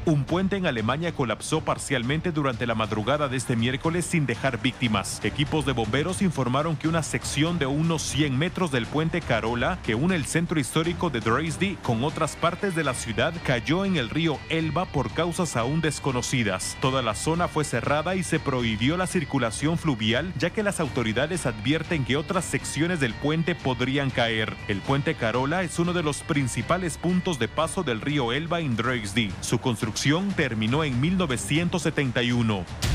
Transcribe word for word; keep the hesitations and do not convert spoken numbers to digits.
Un puente en Alemania colapsó parcialmente durante la madrugada de este miércoles sin dejar víctimas. Equipos de bomberos informaron que una sección de unos cien metros del puente Carola, que une el centro histórico de Dresde con otras partes de la ciudad, cayó en el río Elba por causas aún desconocidas. Toda la zona fue cerrada y se prohibió la circulación fluvial, ya que las autoridades advierten que otras secciones del puente podrían caer. El puente Carola es uno de los principales puntos de paso del río Elba en Dresde. Su construcción terminó en mil novecientos setenta y uno.